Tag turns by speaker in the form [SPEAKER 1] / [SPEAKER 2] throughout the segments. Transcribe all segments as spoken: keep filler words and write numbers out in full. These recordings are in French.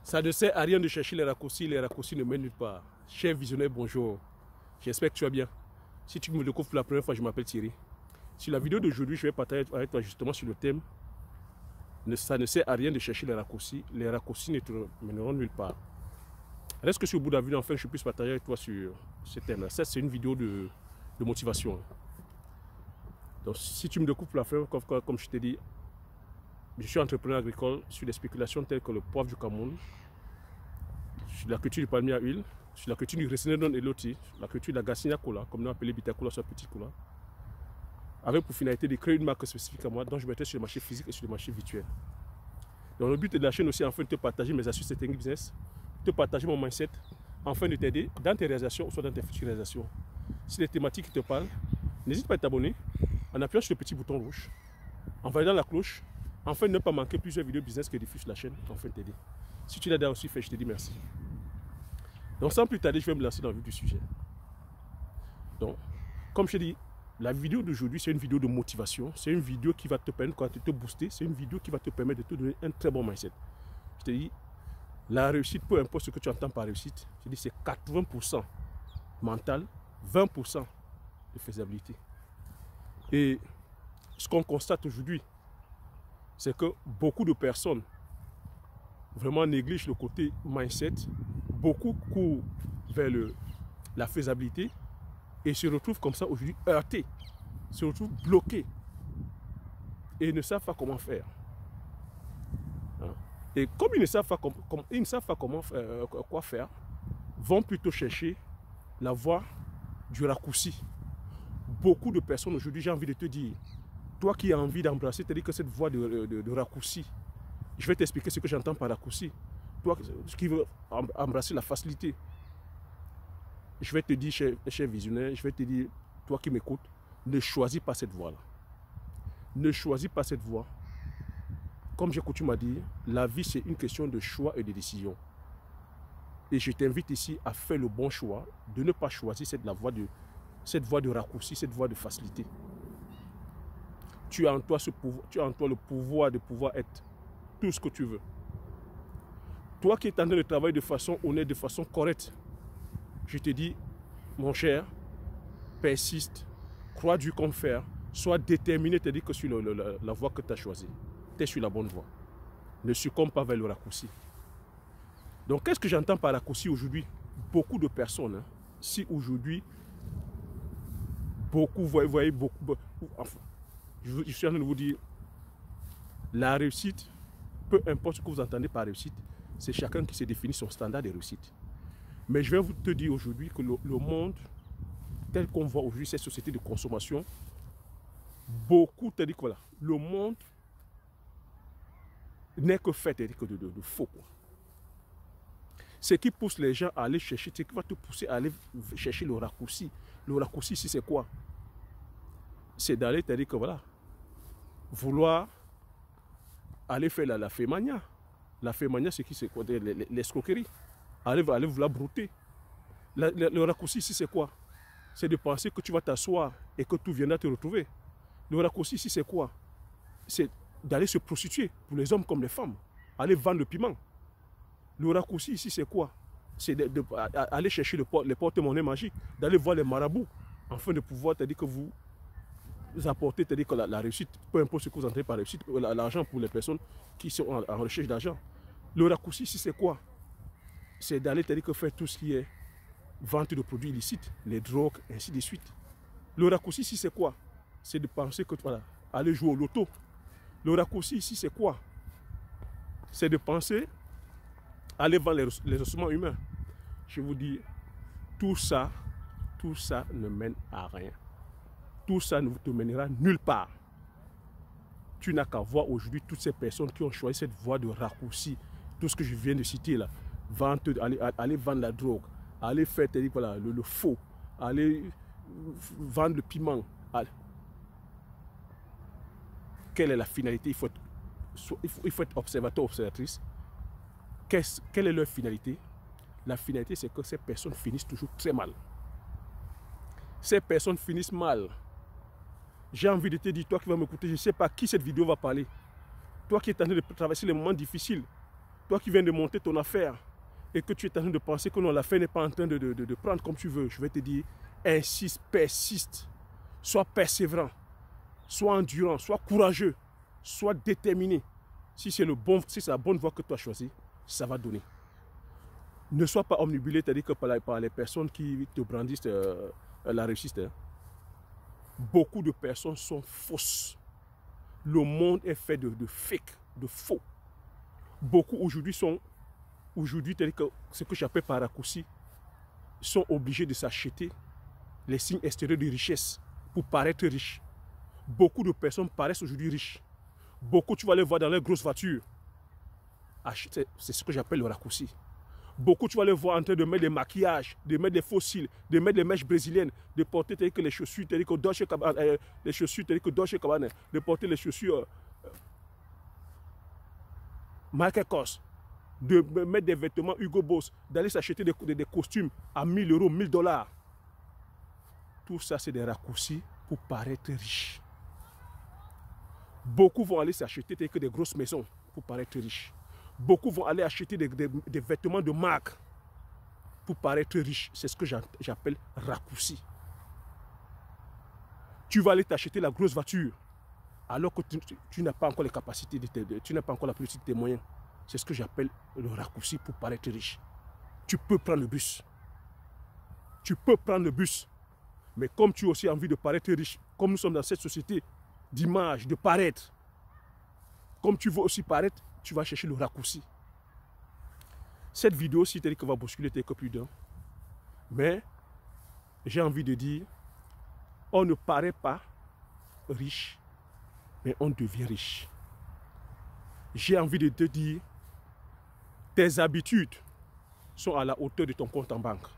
[SPEAKER 1] Ça ne sert à rien de chercher les raccourcis, les raccourcis ne mènent nulle part. Cher visionnaire, bonjour. J'espère que tu vas bien. Si tu me découvres pour la première fois, je m'appelle Thierry. Sur la vidéo d'aujourd'hui, je vais partager avec toi justement sur le thème. Ça ne sert à rien de chercher les raccourcis. Les raccourcis ne te mèneront nulle part. Reste que sur le bout de la vidéo, enfin, je puisse partager avec toi sur ce thème-là. Ça, c'est une vidéo de, de motivation. Donc, si tu me découvres pour la première fois, comme, comme je t'ai dit, je suis entrepreneur agricole sur des spéculations telles que le poivre du Cameroun, sur la culture du palmier à huile, sur la culture du Resenenon et l'Oti, la culture de la Garcinia Cola, comme nous appelons Bitacola, soit Petit Cola, avec pour finalité de créer une marque spécifique à moi, dont je mettrai sur le marché physique et sur le marché virtuel. Donc le but de la chaîne aussi, enfin, de te partager mes astuces techniques business, de te partager mon mindset, afin de t'aider dans tes réalisations ou soit dans tes futures réalisations. Si les thématiques qui te parlent, n'hésite pas à t'abonner en appuyant sur le petit bouton rouge, en validant la cloche, afin de ne pas manquer plusieurs vidéos business que diffuse la chaîne, afin de t'aider. Si tu l'as déjà aussi fait, je te dis merci. Donc sans plus tarder, je vais me lancer dans le vif du sujet. Donc, comme je te dis, la vidéo d'aujourd'hui, c'est une vidéo de motivation. C'est une vidéo qui va te permettre de te booster. C'est une vidéo qui va te permettre de te donner un très bon mindset. Je te dis, la réussite, peu importe ce que tu entends par réussite, je te dis, c'est quatre-vingts pour cent mental, vingt pour cent de faisabilité. Et ce qu'on constate aujourd'hui, c'est que beaucoup de personnes vraiment négligent le côté mindset. Beaucoup courent vers le, la faisabilité et se retrouvent comme ça aujourd'hui heurtés, se retrouvent bloqués et ne savent pas comment faire. Hein? Et comme ils ne savent pas, comme, comme, ils ne savent pas comment, euh, quoi faire, vont plutôt chercher la voie du raccourci. Beaucoup de personnes aujourd'hui, j'ai envie de te dire, toi qui as envie d'embrasser, c'est-à-dire que cette voie de, de, de raccourci, je vais t'expliquer ce que j'entends par raccourci. Toi qui veux embrasser la facilité, je vais te dire, cher, cher visionnaire, je vais te dire, toi qui m'écoutes, ne choisis pas cette voie-là. Ne choisis pas cette voie. Comme j'ai coutume à dire, la vie c'est une question de choix et de décision. Et je t'invite ici à faire le bon choix, de ne pas choisir cette, la voie de, cette voie de raccourci, cette voie de facilité. Tu as en toi, ce pouvoir, tu as en toi le pouvoir de pouvoir être tout ce que tu veux. Toi qui es en train de travailler de façon honnête, de façon correcte, je te dis, mon cher, persiste, crois du qu'on faire, sois déterminé, te dire que sur le, le, la, la voie que tu as choisie, tu es sur la bonne voie. Ne succombe pas vers le raccourci. Donc, qu'est-ce que j'entends par raccourci aujourd'hui? Beaucoup de personnes, hein, si aujourd'hui, beaucoup, vous voyez, beaucoup, beaucoup enfin, je, je suis en train de vous dire, la réussite, peu importe ce que vous entendez par réussite, c'est chacun qui se définit son standard de réussite. Mais je vais vous te dire aujourd'hui que le, le monde, tel qu'on voit aujourd'hui, cette société de consommation, beaucoup te dit que voilà, le monde n'est que fait de, de, de, de faux. Quoi. Ce qui pousse les gens à aller chercher, ce qui va te pousser à aller chercher le raccourci. Le raccourci, ici, c'est quoi? C'est d'aller te dire que voilà, vouloir aller faire la, la fémania. La fémania, c'est qui? C'est quoi? L'escroquerie. Aller, aller vouloir brouter. La, le, le raccourci ici, c'est quoi? C'est de penser que tu vas t'asseoir et que tout viendra te retrouver. Le raccourci ici, c'est quoi? C'est d'aller se prostituer, pour les hommes comme les femmes. Aller vendre le piment. Le raccourci ici, c'est quoi? C'est d'aller chercher le, les porte-monnaies magiques, d'aller voir les marabouts, afin de pouvoir te dire que vous apportez, te dire que la, la réussite, peu importe ce que vous entendez par réussite, l'argent pour les personnes qui sont en, en recherche d'argent. Le raccourci ici, c'est quoi? C'est d'aller te dire que faire tout ce qui est vente de produits illicites, les drogues, ainsi de suite. Le raccourci ici, c'est quoi? C'est de penser que, voilà, aller jouer au loto. Le raccourci ici, c'est quoi? C'est de penser aller vendre les, les ossements humains. Je vous dis, tout ça, tout ça ne mène à rien. Tout ça ne te mènera nulle part. Tu n'as qu'à voir aujourd'hui toutes ces personnes qui ont choisi cette voie de raccourci. Tout ce que je viens de citer là. Vente, aller, aller vendre la drogue, aller faire voilà, le, le faux, aller vendre le piment. Aller. Quelle est la finalité? Il faut être, il faut, il faut être observateur, observatrice. Qu'est-ce, quelle est leur finalité? La finalité, c'est que ces personnes finissent toujours très mal. Ces personnes finissent mal. J'ai envie de te dire, toi qui vas m'écouter, je ne sais pas à qui cette vidéo va parler. Toi qui es en train de traverser les moments difficiles, Toi qui viens de monter ton affaire et que tu es en train de penser que non, l'affaire n'est pas en train de, de, de, de prendre comme tu veux, je vais te dire, insiste, persiste, sois persévérant, sois endurant, sois courageux, sois déterminé. Si c'est le bon, si c'est la bonne voie que tu as choisie, ça va donner. Ne sois pas omnibulé, c'est-à-dire que par, la, par les personnes qui te brandissent euh, la réussite. Hein. Beaucoup de personnes sont fausses. Le monde est fait de, de fake, de faux. Beaucoup aujourd'hui sont, aujourd'hui, c'est-à-dire que ce que j'appelle par raccourci, sont obligés de s'acheter les signes extérieurs de richesse pour paraître riches. Beaucoup de personnes paraissent aujourd'hui riches. Beaucoup, tu vas les voir dans leurs grosses voitures. C'est ce que j'appelle le raccourci. Beaucoup, tu vas les voir en train de mettre des maquillages, de mettre des faux cils, de mettre des mèches brésiliennes, de porter tel que les chaussures, tel que Dolce Gabbana, euh, les chaussures, tel que Dolce Gabbana, de porter les chaussures euh, Michael Kors, de mettre des vêtements Hugo Boss, d'aller s'acheter des, des, des costumes à mille euros, mille dollars. Tout ça, c'est des raccourcis pour paraître riche. Beaucoup vont aller s'acheter tel que des grosses maisons pour paraître riches. Beaucoup vont aller acheter des, des, des vêtements de marque pour paraître riche. C'est ce que j'appelle raccourci. Tu vas aller t'acheter la grosse voiture alors que tu, tu, tu n'as pas encore les capacités, de te, de, tu n'as pas encore la politique de tes moyens. C'est ce que j'appelle le raccourci pour paraître riche. Tu peux prendre le bus. Tu peux prendre le bus. Mais comme tu as aussi envie de paraître riche, comme nous sommes dans cette société d'image, de paraître, comme tu veux aussi paraître, tu vas chercher le raccourci. Cette vidéo, si tu dis qu'elle va bousculer tes plus d'un, mais j'ai envie de dire, on ne paraît pas riche, mais on devient riche. J'ai envie de te dire, tes habitudes sont à la hauteur de ton compte en banque.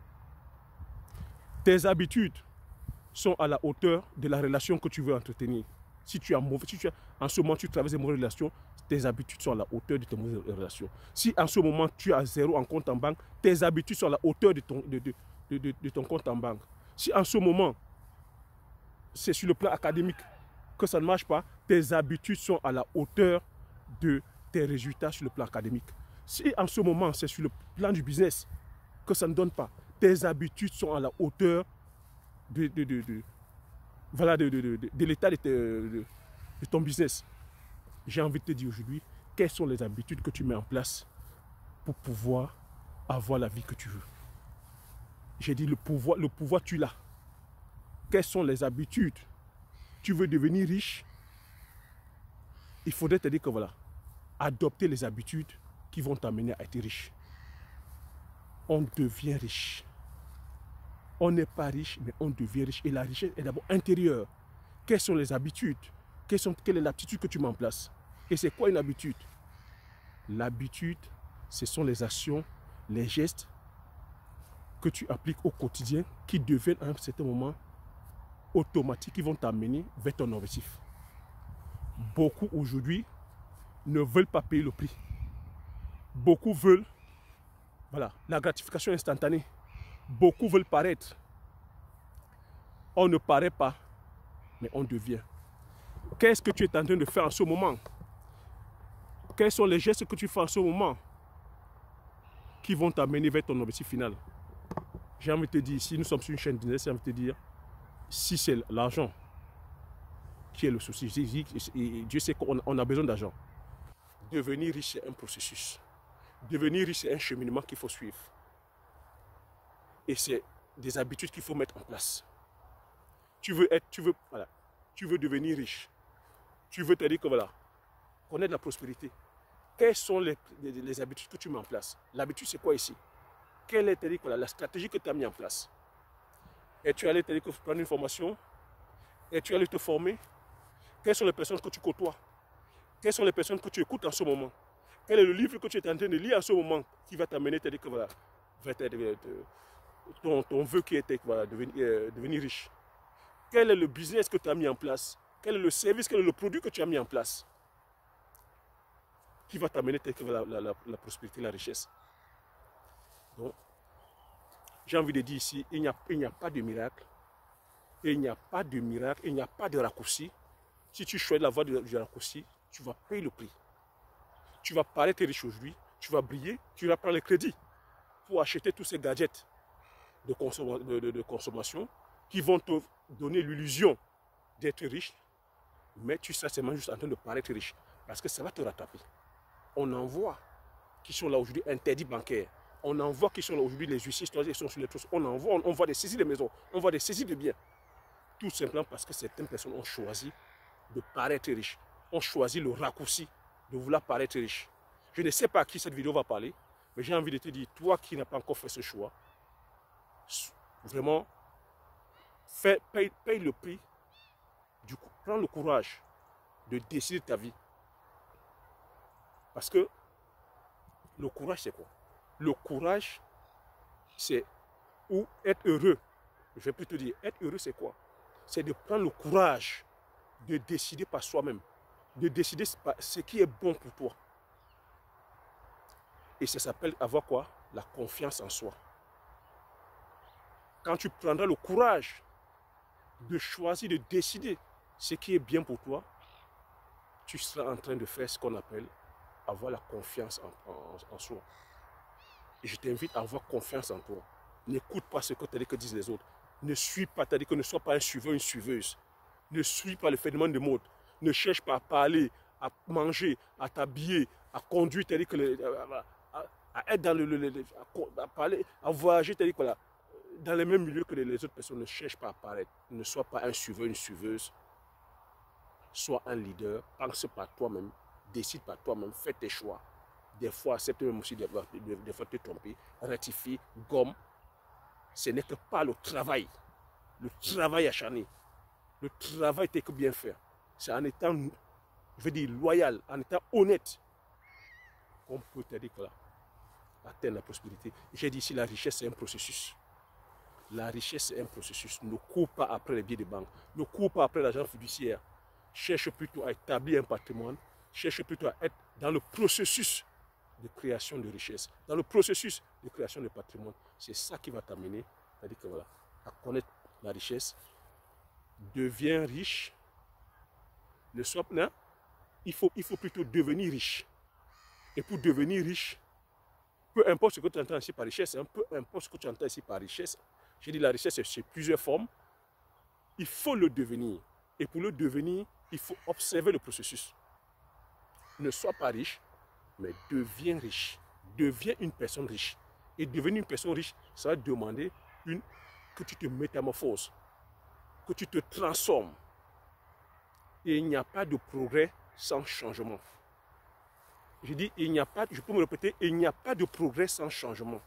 [SPEAKER 1] Tes habitudes sont à la hauteur de la relation que tu veux entretenir. Si tu as mauvais, si tu as, en ce moment tu traverses des mauvaises relations, tes habitudes sont à la hauteur de tes mauvaises relations. Si en ce moment tu as zéro en compte en banque, tes habitudes sont à la hauteur de ton, de, de, de, de, de ton compte en banque. Si en ce moment c'est sur le plan académique que ça ne marche pas, tes habitudes sont à la hauteur de tes résultats sur le plan académique. Si en ce moment c'est sur le plan du business que ça ne donne pas, tes habitudes sont à la hauteur de, de, de, de, voilà, de, de, de, de, de l'état de, de, de ton business. J'ai envie de te dire aujourd'hui, quelles sont les habitudes que tu mets en place pour pouvoir avoir la vie que tu veux. J'ai dit le pouvoir, le pouvoir tu l'as. Quelles sont les habitudes? Tu veux devenir riche? Il faudrait te dire que voilà, adopter les habitudes qui vont t'amener à être riche. On devient riche. On n'est pas riche, mais on devient riche. Et la richesse est d'abord intérieure. Quelles sont les habitudes? Quelles, sont, quelle est l'habitude que tu mets en place? Et c'est quoi une habitude? L'habitude, ce sont les actions, les gestes que tu appliques au quotidien qui deviennent à un certain moment automatiques, qui vont t'amener vers ton objectif. Beaucoup aujourd'hui ne veulent pas payer le prix. Beaucoup veulent voilà, la gratification instantanée. Beaucoup veulent paraître. On ne paraît pas, mais on devient. Qu'est-ce que tu es en train de faire en ce moment? Quels sont les gestes que tu fais en ce moment qui vont t'amener vers ton objectif final? J'ai envie de te dire, si nous sommes sur une chaîne business, j'ai envie de te dire, si c'est l'argent qui est le souci, et Dieu sait qu'on a besoin d'argent. Devenir riche, c'est un processus. Devenir riche, c'est un cheminement qu'il faut suivre. Et c'est des habitudes qu'il faut mettre en place. Tu veux être, tu veux, voilà, tu veux devenir riche. Tu veux te dire que voilà, connaître la prospérité. Quelles sont les, les, les habitudes que tu mets en place? L'habitude, c'est quoi ici? Quelle est dire, voilà, la stratégie que tu as mis en place? Et tu allais te dire que prendre une formation? Et tu allais te former? Quelles sont les personnes que tu côtoies? Quelles sont les personnes que tu écoutes en ce moment? Quel est le livre que tu es en train de lire en ce moment qui va t'amener à te dire que voilà, va te, te, ton, ton vœu qui était voilà, devenir, euh, devenir riche? Quel est le business que tu as mis en place? Quel est le service, quel est le produit que tu as mis en place qui va t'amener à la, la, la, la prospérité, la richesse? Donc, j'ai envie de dire ici, il n'y a, il n'y a pas de miracle. Il n'y a pas de miracle, il n'y a pas de raccourci. Si tu choisis la voie du raccourci, tu vas payer le prix. tu vas paraître riche aujourd'hui, tu vas briller, tu vas prendre le crédit pour acheter tous ces gadgets de, consom de, de, de consommation qui vont te donner l'illusion d'être riche, mais tu seras seulement juste en train de paraître riche parce que ça va te rattraper. On en voit qui sont là aujourd'hui interdits bancaires. On en voit qui sont là aujourd'hui les huissiers qui sont sur les trousses. On en voit, on, on voit des saisies de maisons, on voit des saisies de biens. Tout simplement parce que certaines personnes ont choisi de paraître riches, ont choisi le raccourci de vouloir paraître riche. Je ne sais pas à qui cette vidéo va parler, mais j'ai envie de te dire, toi qui n'as pas encore fait ce choix, vraiment, fais, paye, paye le prix, du coup, prends le courage de décider de ta vie. Parce que le courage, c'est quoi? Le courage, c'est ou être heureux. Je vais plus te dire, être heureux, c'est quoi? C'est de prendre le courage de décider par soi-même, de décider ce qui est bon pour toi. Et ça s'appelle avoir quoi? La confiance en soi. Quand tu prendras le courage de choisir, de décider ce qui est bien pour toi, tu seras en train de faire ce qu'on appelle avoir la confiance en, en, en soi. Et je t'invite à avoir confiance en toi. N'écoute pas ce que, que disent les autres. Ne suis pas, c'est-à-dire que ne sois pas un suiveur, une suiveuse. Ne suis pas le phénomène de mode. Ne cherche pas à parler, à manger, à t'habiller, à conduire, c'est-à-dire que le, à, à, à être dans le, le, le à, à parler, à voyager, c'est-à-dire que là, dans les mêmes milieux que les, les autres personnes. Ne cherche pas à paraître. Ne sois pas un suiveur, une suiveuse. Sois un leader. Pense par toi-même. Décide par toi-même. Fais tes choix. Des fois, accepte même aussi des, des, des fois te tromper. Rectifie, gomme. Ce n'est que pas le travail. Le travail acharné. Le travail t'es que bien faire. C'est en étant, je veux dire, loyal, en étant honnête, qu'on peut t'aider voilà, à atteindre la prospérité. J'ai dit ici, la richesse, c'est un processus. La richesse, c'est un processus. Ne cours pas après les billets de banque. Ne cours pas après l'argent fiduciaire. Cherche plutôt à établir un patrimoine. Cherche plutôt à être dans le processus de création de richesse. Dans le processus de création de patrimoine. C'est ça qui va t'amener, c'est-à-dire que voilà, à connaître la richesse. Deviens riche. Ne sois pas, il faut, il faut plutôt devenir riche. Et pour devenir riche, peu importe ce que tu entends ici par richesse, hein, peu importe ce que tu entends ici par richesse, j'ai dit la richesse c'est plusieurs formes, il faut le devenir. Et pour le devenir, il faut observer le processus. Ne sois pas riche, mais deviens riche. Deviens une personne riche. Et devenir une personne riche, ça va demander une, que tu te métamorphoses, que tu te transformes. Et il n'y a pas de progrès sans changement. Je dis, il n'y a pas, je peux me répéter, il n'y a pas de progrès sans changement.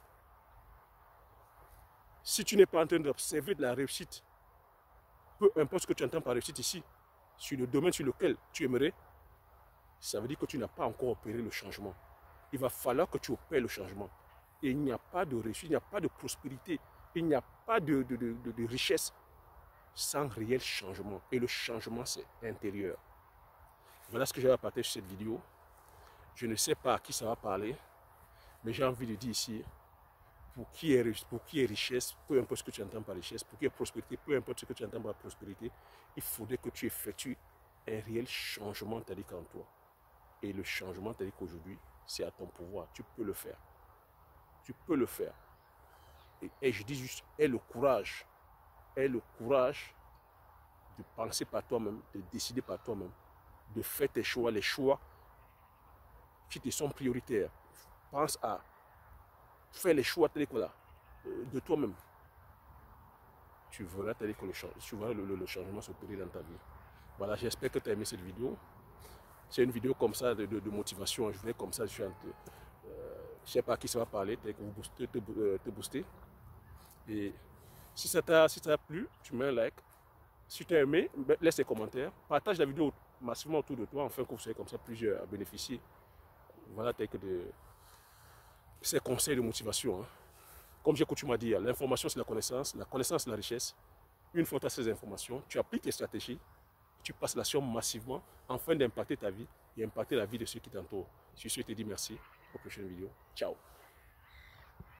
[SPEAKER 1] Si tu n'es pas en train d'observer de la réussite, peu importe ce que tu entends par réussite ici, sur le domaine sur lequel tu aimerais, ça veut dire que tu n'as pas encore opéré le changement. Il va falloir que tu opères le changement. Et il n'y a pas de réussite, il n'y a pas de prospérité, il n'y a pas de, de, de, de, de richesse sans réel changement. Et le changement, c'est intérieur. Voilà ce que j'avais à partager sur cette vidéo. Je ne sais pas à qui ça va parler, mais j'ai envie de dire ici, pour qui est, pour qui est richesse, peu importe ce que tu entends par richesse, pour qui est prospérité, peu importe ce que tu entends par prospérité, il faudrait que tu effectues un réel changement, c'est-à-dire qu'en toi. Et le changement, c'est-à-dire qu'aujourd'hui, c'est à ton pouvoir. Tu peux le faire. Tu peux le faire. Et, et je dis juste, aie le courage. Aie le courage de penser par toi-même, de décider par toi-même, de faire tes choix, les choix qui te sont prioritaires. Pense à faire les choix de toi-même. Tu verras, que le, tu verras le, le, le changement s'opérer dans ta vie. Voilà, j'espère que tu as aimé cette vidéo. C'est une vidéo comme ça de, de, de motivation. Je voulais comme ça, je ne euh, sais pas à qui ça va parler, te, te, te, te booster. Et si ça t'a si plu, tu mets un like. Si tu as aimé, laisse des commentaires. Partage la vidéo massivement autour de toi, afin que vous soyez comme ça plusieurs à bénéficier. Voilà, tel que de ces conseils de motivation. Hein. Comme j'ai coutume à dire, l'information c'est la connaissance, la connaissance c'est la richesse. Une fois que tu as ces informations, tu appliques tes stratégies, tu passes l'action massivement afin d'impacter ta vie et impacter la vie de ceux qui t'entourent. Sur ce, je te dis merci. Aux prochaines vidéos. Ciao.